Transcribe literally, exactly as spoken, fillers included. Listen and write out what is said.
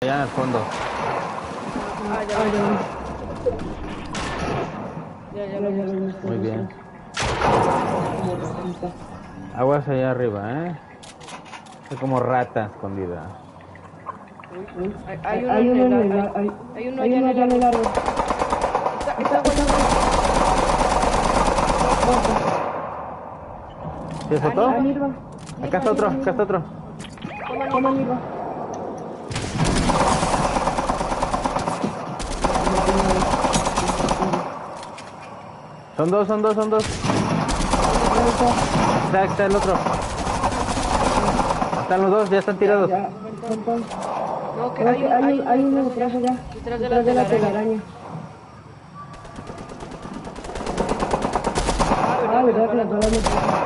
allá al fondo. Ah, ya, ya, ya, ya, ya, ya. Muy bien. Aguas allá arriba, ¿eh? Es como rata escondida. Hay, hay uno, hay uno en el árbol. Hay, hay uno allá en el árbol. Está, está bueno. ¿Sí es otro? Ah, Nirva. Acá está otro, acá está otro. Toma, toma, Nirva. Son dos, son dos, son dos. Está, está el otro. Están los dos, ya están tirados. Ya, no, que hay, hay, hay uno detrás allá. Detrás de la, de la telaraña. Ah, verdad que la telaraña.